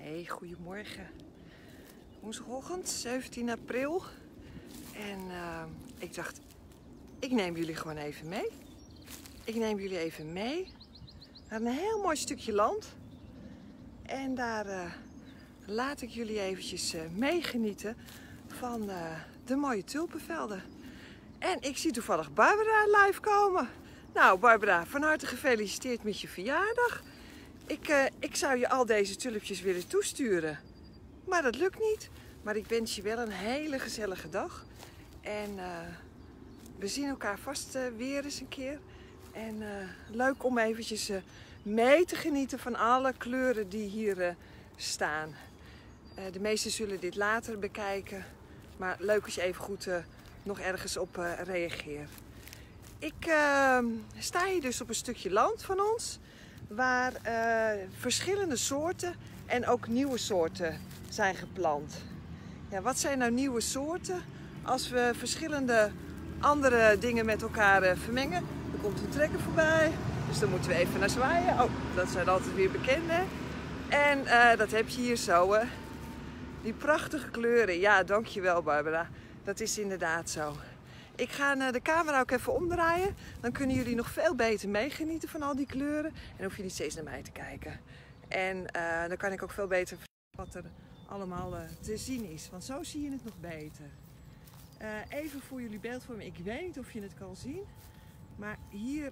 Hey, goedemorgen. Woensdagochtend, 17 april. En ik dacht, ik neem jullie gewoon even mee. Ik neem jullie even mee naar een heel mooi stukje land. En daar laat ik jullie eventjes meegenieten van de mooie tulpenvelden. En ik zie toevallig Barbara live komen. Nou Barbara, van harte gefeliciteerd met je verjaardag. Ik zou je al deze tulpjes willen toesturen, maar dat lukt niet. Maar ik wens je wel een hele gezellige dag. En we zien elkaar vast weer eens een keer. En leuk om eventjes mee te genieten van alle kleuren die hier staan. De meesten zullen dit later bekijken. Maar leuk als je even goed nog ergens op reageert. Ik sta hier dus op een stukje land van ons. Waar verschillende soorten en ook nieuwe soorten zijn geplant. Ja, wat zijn nou nieuwe soorten? Als we verschillende andere dingen met elkaar vermengen, dan komt een trekker voorbij. Dus dan moeten we even naar zwaaien. Oh, dat zijn altijd weer bekende. En dat heb je hier zo. Die prachtige kleuren. Ja, dankjewel Barbara. Dat is inderdaad zo. Ik ga de camera ook even omdraaien. Dan kunnen jullie nog veel beter meegenieten van al die kleuren. En hoef je niet steeds naar mij te kijken. En dan kan ik ook veel beter vertellen wat er allemaal te zien is. Want zo zie je het nog beter. Even voor jullie beeldvorming. Ik weet niet of je het kan zien. Maar hier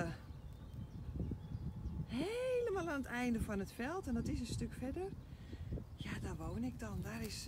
helemaal aan het einde van het veld. En dat is een stuk verder. Ja, daar woon ik dan. Daar is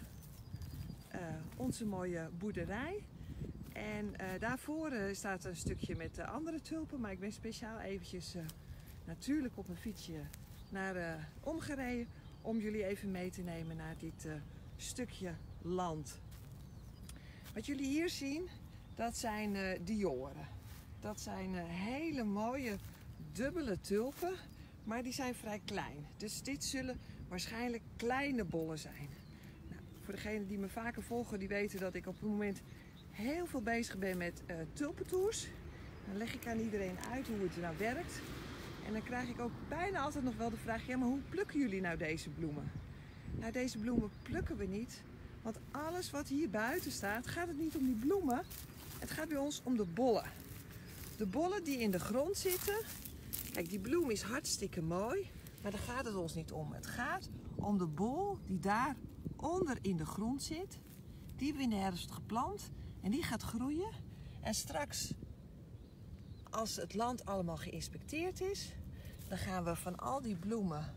onze mooie boerderij. En daarvoor staat een stukje met andere tulpen, maar ik ben speciaal eventjes natuurlijk op mijn fietsje naar omgereden om jullie even mee te nemen naar dit stukje land. Wat jullie hier zien, dat zijn dioren. Dat zijn hele mooie dubbele tulpen, maar die zijn vrij klein. Dus dit zullen waarschijnlijk kleine bollen zijn. Nou, voor degenen die me vaker volgen, die weten dat ik op het moment heel veel bezig ben met tulpentours. Dan leg ik aan iedereen uit hoe het nou werkt. En dan krijg ik ook bijna altijd nog wel de vraag, ja maar hoe plukken jullie nou deze bloemen? Nou, deze bloemen plukken we niet. Want alles wat hier buiten staat, gaat het niet om die bloemen. Het gaat bij ons om de bollen. De bollen die in de grond zitten. Kijk, die bloem is hartstikke mooi. Maar daar gaat het ons niet om. Het gaat om de bol die daar onder in de grond zit. Die hebben we in de herfst geplant. En die gaat groeien. En straks, als het land allemaal geïnspecteerd is, dan gaan we van al die bloemen,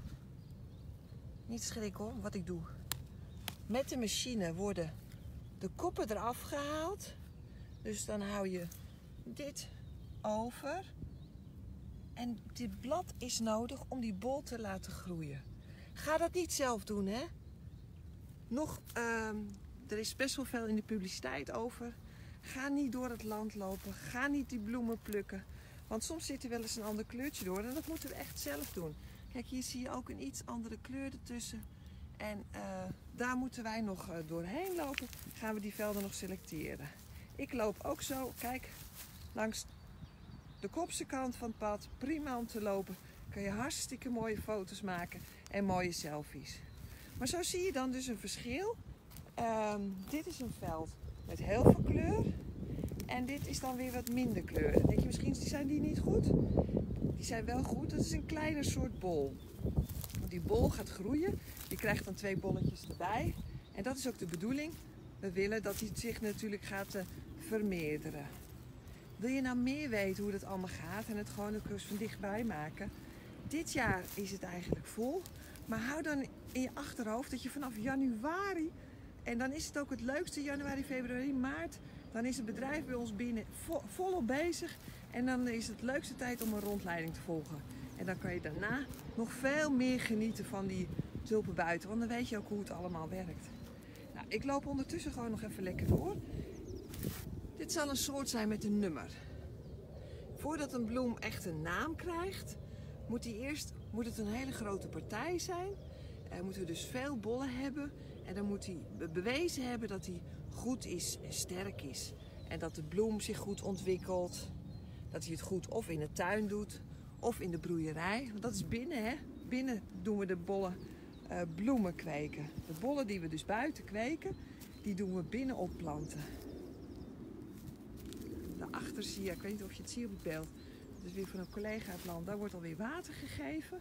niet schrikken hoor, wat ik doe. Met de machine worden de koppen eraf gehaald. Dus dan hou je dit over. En dit blad is nodig om die bol te laten groeien. Ga dat niet zelf doen, hè. Er is best wel veel in de publiciteit over. Ga niet door het land lopen. Ga niet die bloemen plukken. Want soms zit er wel eens een ander kleurtje door. En dat moeten we echt zelf doen. Kijk, hier zie je ook een iets andere kleur ertussen. En daar moeten wij nog doorheen lopen. Gaan we die velden nog selecteren. Ik loop ook zo, kijk, langs de kopse kant van het pad. Prima om te lopen. Kan je hartstikke mooie foto's maken. En mooie selfies. Maar zo zie je dan dus een verschil. Dit is een veld met heel veel kleur. En dit is dan weer wat minder kleur. Dan denk je misschien, zijn die niet goed? Die zijn wel goed. Dat is een kleiner soort bol. Want die bol gaat groeien. Je krijgt dan 2 bolletjes erbij. En dat is ook de bedoeling. We willen dat die zich natuurlijk gaat vermeerderen. Wil je nou meer weten hoe dat allemaal gaat en het gewoon ook eens van dichtbij maken? Dit jaar is het eigenlijk vol. Maar hou dan in je achterhoofd dat je vanaf januari, en dan is het ook het leukste, januari, februari, maart, dan is het bedrijf bij ons binnen volop bezig. En dan is het leukste tijd om een rondleiding te volgen. En dan kan je daarna nog veel meer genieten van die tulpen buiten. Want dan weet je ook hoe het allemaal werkt. Nou, ik loop ondertussen gewoon nog even lekker door. Dit zal een soort zijn met een nummer. Voordat een bloem echt een naam krijgt, moet het een hele grote partij zijn. Moeten we dus veel bollen hebben. En dan moet hij bewezen hebben dat hij goed is en sterk is. En dat de bloem zich goed ontwikkelt. Dat hij het goed of in de tuin doet of in de broeierij. Want dat is binnen, hè. Binnen doen we de bollen bloemen kweken. De bollen die we dus buiten kweken, die doen we binnen opplanten. Daarachter zie je, ik weet niet of je het ziet op het beeld, dat is weer van een collega uit land, daar wordt alweer water gegeven.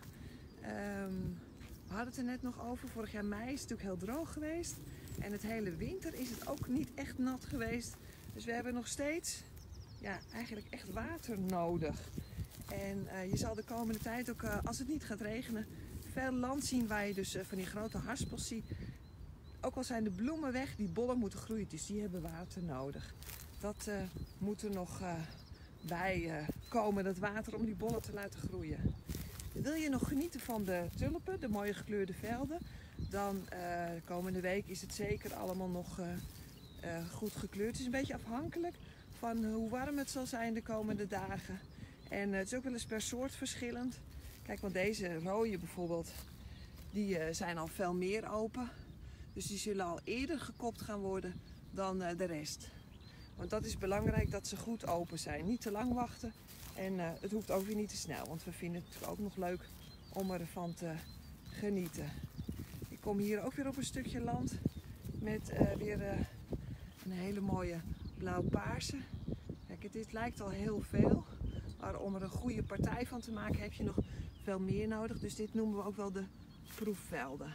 We hadden het er net nog over, vorig jaar mei is het natuurlijk heel droog geweest. En het hele winter is het ook niet echt nat geweest. Dus we hebben nog steeds eigenlijk echt water nodig. En je zal de komende tijd ook, als het niet gaat regenen, veel land zien waar je dus van die grote haspels ziet. Ook al zijn de bloemen weg, die bollen moeten groeien, dus die hebben water nodig. Dat moet er nog bij komen, dat water, om die bollen te laten groeien. Wil je nog genieten van de tulpen, de mooie gekleurde velden, dan de komende week is het zeker allemaal nog goed gekleurd. Het is een beetje afhankelijk van hoe warm het zal zijn de komende dagen. En het is ook wel eens per soort verschillend. Kijk, want deze rode bijvoorbeeld, die zijn al veel meer open. Dus die zullen al eerder gekopt gaan worden dan de rest. Want dat is belangrijk, dat ze goed open zijn. Niet te lang wachten en het hoeft ook weer niet te snel. Want we vinden het natuurlijk ook nog leuk om ervan te genieten. Ik kom hier ook weer op een stukje land met weer een hele mooie blauw-paarse. Kijk, dit lijkt al heel veel. Maar om er een goede partij van te maken heb je nog veel meer nodig. Dus dit noemen we ook wel de proefvelden.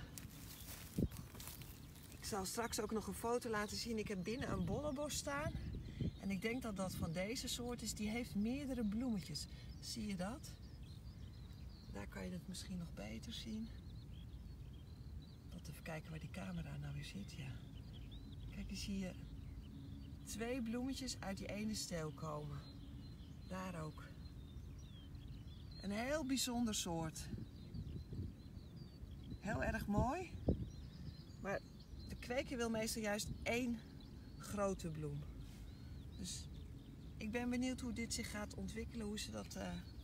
Ik zal straks ook nog een foto laten zien. Ik heb binnen een bollenbos staan. En ik denk dat dat van deze soort is. Die heeft meerdere bloemetjes. Zie je dat? Daar kan je het misschien nog beter zien. Even kijken waar die camera nou weer zit. Ja. Kijk, hier zie je 2 bloemetjes uit die ene steel komen. Daar ook. Een heel bijzonder soort. Heel erg mooi. Maar de kweker wil meestal juist 1 grote bloem. Dus ik ben benieuwd hoe dit zich gaat ontwikkelen. Hoe ze dat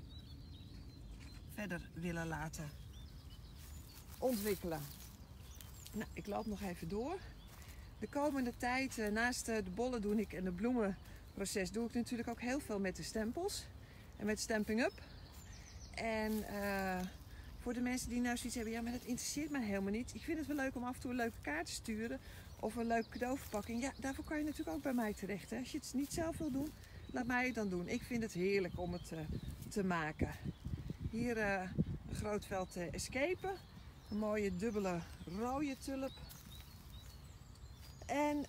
verder willen laten ontwikkelen. Nou, ik loop nog even door. De komende tijd, naast de bollen doe ik en de bloemenproces, doe ik natuurlijk ook heel veel met de stempels. En met Stampin' Up. En voor de mensen die nou zoiets hebben, ja, maar dat interesseert mij helemaal niet. Ik vind het wel leuk om af en toe een leuke kaart te sturen. Of een leuke cadeauverpakking. Ja, daarvoor kan je natuurlijk ook bij mij terecht. Hè. Als je het niet zelf wil doen, laat mij het dan doen. Ik vind het heerlijk om het te maken. Hier een groot veld escapen. Een mooie dubbele rode tulp. En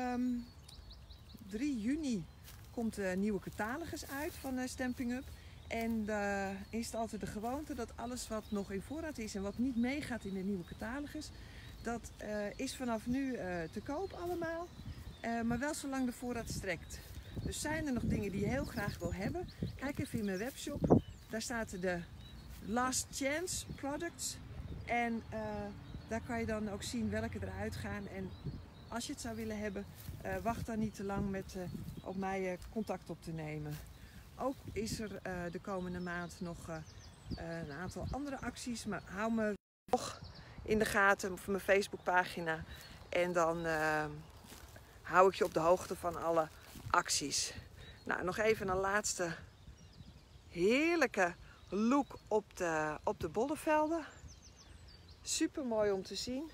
3 juni komt de nieuwe catalogus uit van Stampin' Up. En is het altijd de gewoonte dat alles wat nog in voorraad is en wat niet meegaat in de nieuwe catalogus, dat is vanaf nu te koop allemaal. Maar wel zolang de voorraad strekt. Dus zijn er nog dingen die je heel graag wil hebben, kijk even in mijn webshop. Daar staat de Last Chance Products. En daar kan je dan ook zien welke eruit gaan. En als je het zou willen hebben, wacht dan niet te lang met op mij contact op te nemen. Ook is er de komende maand nog een aantal andere acties. Maar hou me nog in de gaten op mijn Facebookpagina. En dan hou ik je op de hoogte van alle acties. Nou, nog even een laatste heerlijke look op de bollenvelden. Super mooi om te zien.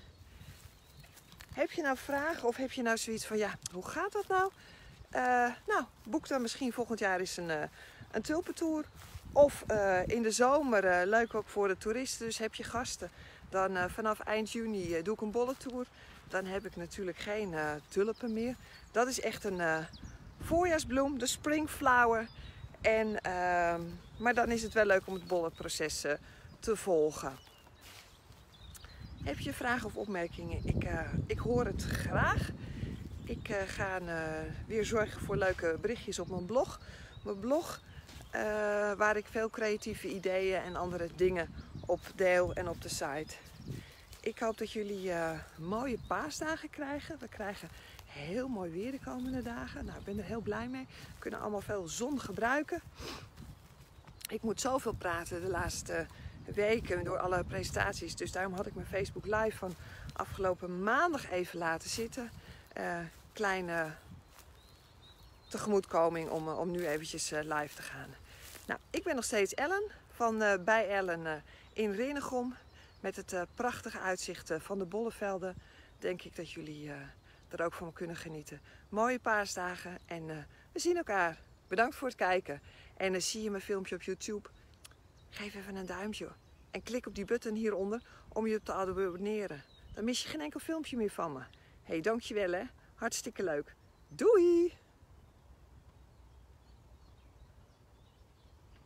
Heb je nou vragen of heb je nou zoiets van, ja, hoe gaat dat nou? Nou, boek dan misschien volgend jaar eens een tulpentour. Of in de zomer, leuk ook voor de toeristen, dus heb je gasten. Dan vanaf eind juni doe ik een bollentour. Dan heb ik natuurlijk geen tulpen meer. Dat is echt een voorjaarsbloem, de springflower. Maar dan is het wel leuk om het bollenproces te volgen. Heb je vragen of opmerkingen? Ik hoor het graag. Ik ga weer zorgen voor leuke berichtjes op mijn blog. Mijn blog waar ik veel creatieve ideeën en andere dingen op deel en op de site. Ik hoop dat jullie mooie paasdagen krijgen. We krijgen heel mooi weer de komende dagen. Nou, ik ben er heel blij mee. We kunnen allemaal veel zon gebruiken. Ik moet zoveel praten de laatste weken door alle presentaties. Dus daarom had ik mijn Facebook Live van afgelopen maandag even laten zitten. Kleine tegemoetkoming om nu eventjes live te gaan. Nou, ik ben nog steeds Ellen van bij Ellen in Rinnegom. met het prachtige uitzicht van de Bollenvelden, denk ik dat jullie er ook van kunnen genieten. Mooie paasdagen en we zien elkaar. Bedankt voor het kijken. En zie je mijn filmpje op YouTube? Geef even een duimpje. En klik op die button hieronder om je te abonneren. Dan mis je geen enkel filmpje meer van me. Hé, dankjewel hè. Hartstikke leuk. Doei!